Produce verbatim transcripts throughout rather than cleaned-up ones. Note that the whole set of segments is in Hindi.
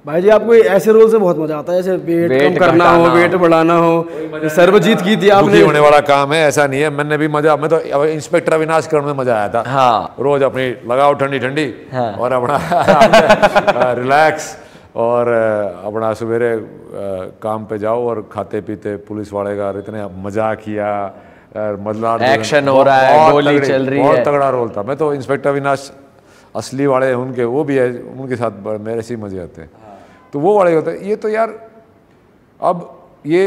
भाई जी आपको ऐसे रोल से बहुत मजा आता है, जैसे वेट कम करना हो, वेट बढ़ाना हो, सर्वजीत की थी आपने। होने वाला काम है, ऐसा नहीं है। मैंने भी मजा, मैं तो इंस्पेक्टर अविनाश करने में मजा आया था। हाँ। रोज अपनी लगाओ ठंडी ठंडी, हाँ। और अपना रिलैक्स, और अपना सवेरे काम पे जाओ और खाते पीते पुलिस वाले का इतने मजा किया, मतलब एक्शन हो रहा है, गोली चल रही है, बहुत तगड़ा रोल था। मैं तो इंस्पेक्टर अविनाश असली वाले उनके, वो भी है, उनके साथ मेरे से मजे आते हैं। तो वो वाले होते हैं। ये तो यार अब ये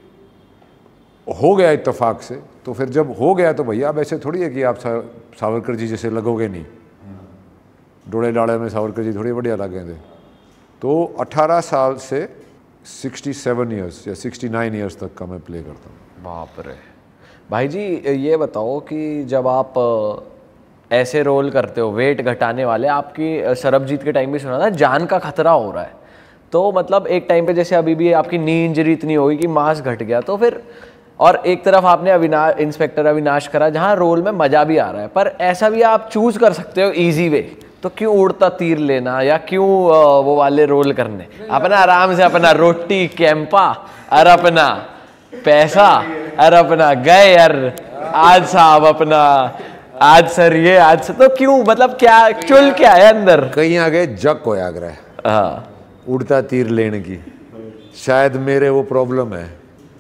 हो गया इत्तेफाक से, तो फिर जब हो गया तो भैया अब ऐसे थोड़ी है कि आप सावरकर जी जैसे लगोगे नहीं, डोले डाले में सावरकर जी थोड़ी बढ़िया लगे थे। तो अठारह साल से सड़सठ इयर्स या उनहत्तर इयर्स तक का मैं प्ले करता हूँ। बाप रे। भाई जी ये बताओ कि जब आप ऐसे रोल करते हो वेट घटाने वाले, आपकी सरबजीत के टाइम भी सुना था जान का खतरा हो रहा है, तो मतलब एक टाइम पे जैसे अभी भी आपकी नी इंजरी इतनी होगी कि मांस घट गया, तो फिर और एक तरफ आपने अविनाश इंस्पेक्टर अविनाश करा जहाँ रोल में मज़ा भी आ रहा है, पर ऐसा भी आप चूज़ कर सकते हो इजी वे, तो क्यों उड़ता तीर लेना या क्यों वो वाले रोल करने, अपना आराम से अपना रोटी कैंपा और अपना पैसा और अपना गए यार आज साहब अपना आज सर ये आज सर, तो क्यों, मतलब क्या चुल क्या है अंदर? कहीं आगे जग को आग्रह, हाँ, उड़ता तीर लेने की, शायद मेरे वो प्रॉब्लम है।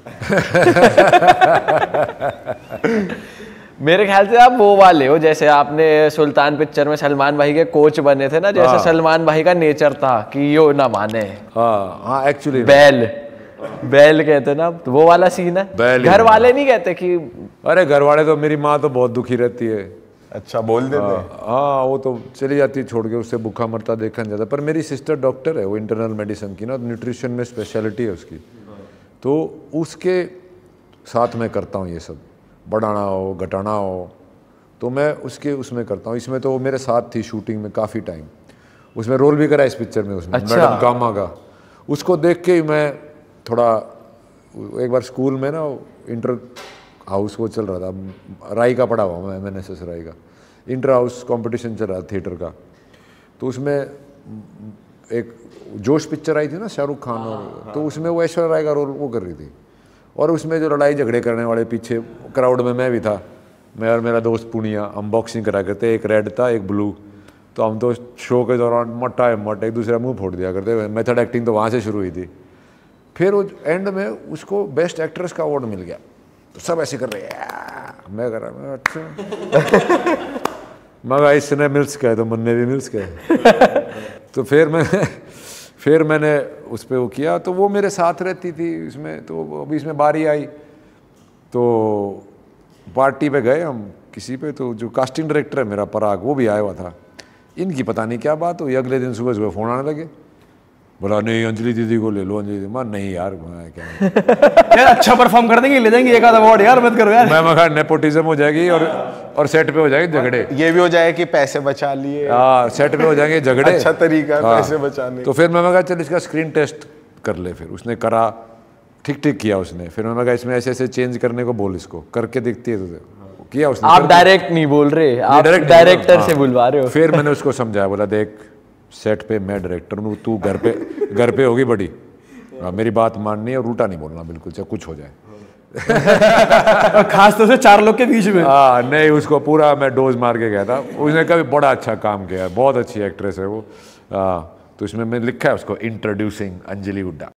मेरे ख्याल से आप वो वाले हो जैसे आपने सुल्तान पिक्चर में सलमान भाई के कोच बने थे ना, जैसे हाँ। सलमान भाई का नेचर था कि यो ना माने। हाँ हाँ एक्चुअली बैल बैल कहते ना, तो वो वाला सीन है। घर वाले नहीं कहते कि, अरे घर वाले तो, मेरी माँ तो बहुत दुखी रहती है। अच्छा बोल देते हैं? हाँ वो तो चली जाती है छोड़ के, उससे भूखा मरता देखा नहीं जाता। पर मेरी सिस्टर डॉक्टर है, वो इंटरनल मेडिसिन की ना, न्यूट्रिशन में स्पेशलिटी है उसकी, तो उसके साथ मैं करता हूँ ये सब, बढ़ाना हो घटाना हो तो मैं उसके उसमें करता हूँ। इसमें तो वो मेरे साथ थी शूटिंग में काफ़ी टाइम, उसमें रोल भी करा इस पिक्चर में उसने। अच्छा। मैडम कामा का, उसको देख के ही मैं थोड़ा, एक बार स्कूल में ना इंटर हाउस वो चल रहा था, राई का पढ़ा हुआ मैं, एम एन एस एस राई का, इंटर हाउस कंपटीशन चल रहा था थिएटर का, तो उसमें एक जोश पिक्चर आई थी ना शाहरुख खान और, तो उसमें वो ऐश्वर्या राय का रोल वो कर रही थी, और उसमें जो लड़ाई झगड़े करने वाले पीछे क्राउड में मैं भी था, मैं और मेरा दोस्त पुनिया, हम बॉक्सिंग करा करते, एक रेड था एक ब्लू, तो हम तो शो के दौरान मट्टा है मट एक दूसरे मुंह फोड़ दिया करते। मेथड एक्टिंग तो वहाँ से शुरू हुई थी। फिर वो एंड में उसको बेस्ट एक्ट्रेस का अवार्ड मिल गया, तो सब ऐसे कर रहे हैं, मैं कर रहा मैं अच्छा मगर इसने मिल्स कहे तो मुन्ने भी मिल्स कहे। तो फिर मैं फिर मैंने उस पर वो किया, तो वो मेरे साथ रहती थी इसमें। तो अभी इसमें बारी आई तो पार्टी पे गए हम किसी पे, तो जो कास्टिंग डायरेक्टर है मेरा पराग, वो भी आया हुआ था। इनकी पता नहीं क्या बात हुई, अगले दिन सुबह सुबह फ़ोन आने लगे, बोला नहीं अंजलि दीदी को ले लो, अंजलि दीदी। मैं नहीं यार, मैं क्या यार अच्छा परफॉर्म कर देंगे ले जाएंगे एक आधा अवार्ड यार, मत करो यार। मैं मगर नेपोटिज्म हो जाएगी और और सेट पे हो जाएंगे झगड़े, ये भी हो जाए कि पैसे बचा लिए। हाँ सेट पे हो जाएंगे झगड़े, अच्छा तरीका है पैसे बचाने। तो फिर मैं मगर चल इसका स्क्रीन टेस्ट कर ले। फिर उसने करा, ठीक ठीक किया उसने। फिर मैं मगर इसमें ऐसे ऐसे चेंज करने को बोल, इसको करके देखती है तुझे, किया उसने। आप डायरेक्ट नहीं बोल रहे, आप डायरेक्टर से बुलवा रहे हो। फिर मैंने उसको समझाया, बोला देख सेट पे मैं डायरेक्टर हूँ, तू घर पे घर पे होगी बड़ी, मेरी बात माननी है और उल्टा नहीं बोलना बिल्कुल, चाहे कुछ हो जाए। खास तौर से चार लोग के बीच में। हाँ नहीं, उसको पूरा मैं डोज मार के गया था। उसने कभी बड़ा अच्छा काम किया, बहुत अच्छी एक्ट्रेस है वो। आ, तो इसमें मैं लिखा है उसको, इंट्रोड्यूसिंग अंजलि हुड्डा।